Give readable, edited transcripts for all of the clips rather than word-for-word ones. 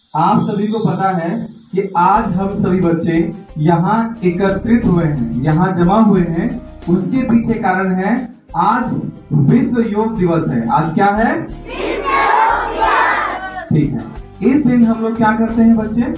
आप सभी को पता है कि आज हम सभी बच्चे यहाँ एकत्रित हुए हैं, यहाँ जमा हुए हैं। उसके पीछे कारण है आज विश्व योग दिवस है। आज क्या है? विश्व योग दिवस। ठीक है। इस दिन हम लोग क्या करते हैं बच्चे?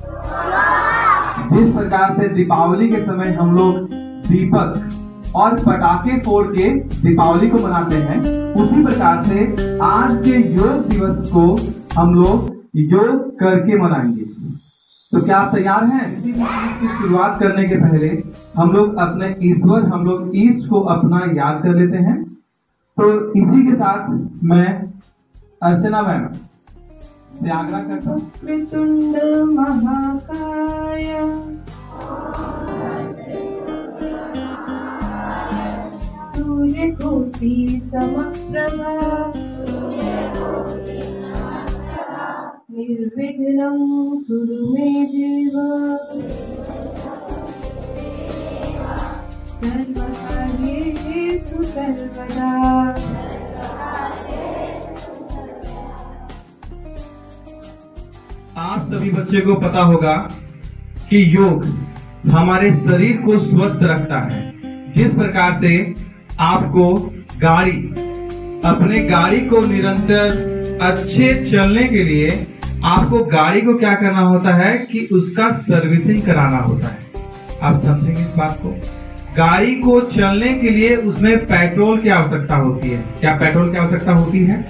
जिस प्रकार से दीपावली के समय हम लोग दीपक और पटाखे फोड़ के दीपावली को मनाते हैं, उसी प्रकार से आज के योग दिवस को हम लोग योग करके मनाएंगे। तो क्या आप तैयार हैं? इसी चीज की शुरुआत करने के पहले हम लोग अपने ईश्वर, हम लोग ईष्ट को अपना याद कर लेते हैं। तो इसी के साथ मैं अर्चना मैम से आग्रह करता हूँ। वक्रतुंड महाकाय सूर्यकोटि समप्रभा निर्विघ्नं कुरु मे देव सर्वकार्येषु सर्वदा। आप सभी बच्चे को पता होगा कि योग हमारे शरीर को स्वस्थ रखता है। जिस प्रकार से आपको अपने गाड़ी को निरंतर अच्छे चलने के लिए आपको गाड़ी को क्या करना होता है कि उसका सर्विसिंग कराना होता है। आप समझेंगे इस बात को? गाड़ी को चलने के लिए उसमें पेट्रोल की आवश्यकता होती है। क्या पेट्रोल की आवश्यकता होती है?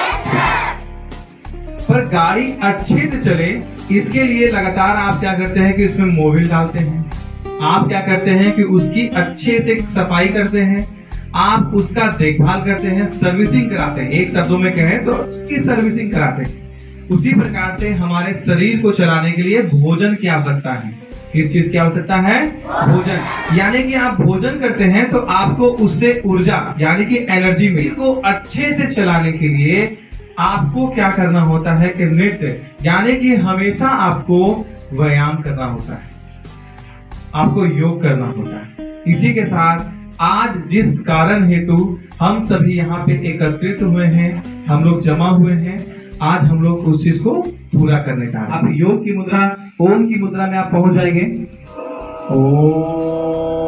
पर गाड़ी अच्छे से चले इसके लिए लगातार आप क्या करते हैं कि उसमें मोबिल डालते हैं। आप क्या करते हैं कि उसकी अच्छे से सफाई करते हैं, आप उसका देखभाल करते हैं, सर्विसिंग कराते हैं। एक शब्दों में कहें तो उसकी सर्विसिंग कराते हैं। उसी प्रकार से हमारे शरीर को चलाने के लिए भोजन की आवश्यकता है। किस चीज की आवश्यकता है? भोजन। यानी कि आप भोजन करते हैं तो आपको उससे ऊर्जा यानी कि एनर्जी मिली। को अच्छे से चलाने के लिए आपको क्या करना होता है कि नृत्य यानी कि हमेशा आपको व्यायाम करना होता है, आपको योग करना होता है। इसी के साथ आज जिस कारण हेतु हम सभी यहाँ पे एकत्रित हुए हैं, हम लोग जमा हुए हैं, आज हम लोग उस चीज को पूरा करने जा रहे हैं। अब योग की मुद्रा, ओम की मुद्रा में आप पहुंच जाएंगे। ओम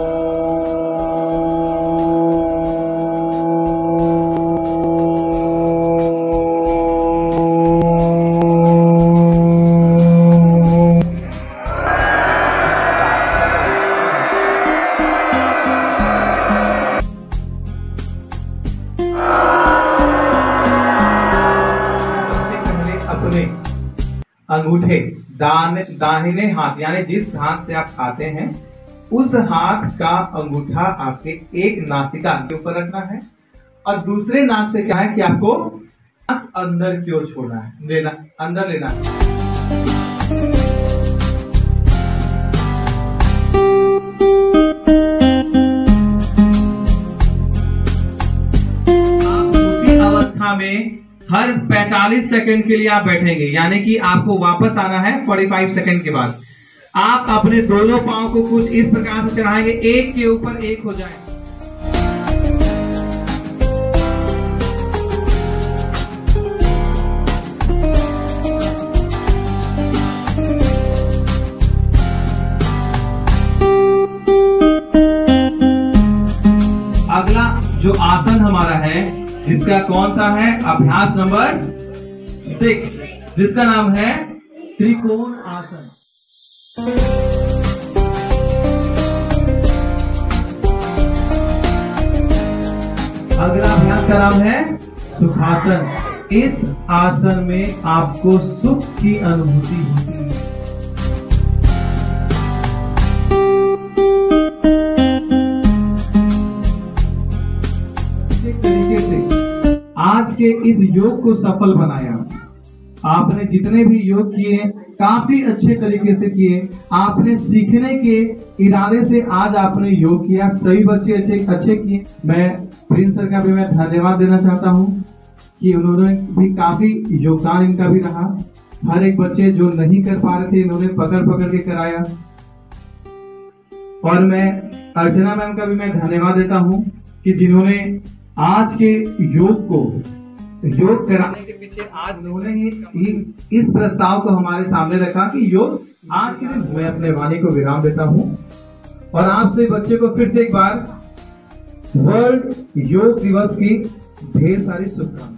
अंगूठे दाहिने हाथ यानी जिस हाथ से आप खाते हैं उस हाथ का अंगूठा आपके एक नासिका के ऊपर रखना है और दूसरे नाक से क्या है कि आपको सांस अंदर की ओर छोड़ना है, अंदर लेना है। आप उसी अवस्था में हर 45 सेकंड के लिए आप बैठेंगे, यानी कि आपको वापस आना है 45 सेकंड के बाद। आप अपने दोनों पांव को कुछ इस प्रकार से चढ़ाएंगे, एक के ऊपर एक हो जाए। अगला जो आसन हमारा है जिसका कौन सा है? अभ्यास नंबर 6 जिसका नाम है त्रिकोण आसन। अगला अभ्यास का नाम है सुखासन। इस आसन में आपको सुख की अनुभूति होती है। तरीके से आज के इस योग को सफल बनाया। आपने जितने भी योग किए काफी अच्छे तरीके से किए। आपने सीखने के इरादे से आज आपने योग किया। सभी बच्चे अच्छे किए। मैं प्रिंस सर का भी मैं धन्यवाद देना चाहता हूँ कि उन्होंने भी काफी योगदान इनका भी रहा। हर एक बच्चे जो नहीं कर पा रहे थे इन्होंने पकड़ के कराया। और मैं अर्चना मैम का भी मैं धन्यवाद देता हूँ कि जिन्होंने आज के योग को योग कराने के पीछे आज उन्होंने ही इस प्रस्ताव को हमारे सामने रखा कि योग आज के दिन। मैं अपने वाणी को विराम देता हूँ और आपसे बच्चे को फिर से एक बार वर्ल्ड योग दिवस की ढेर सारी शुभकामनाएं।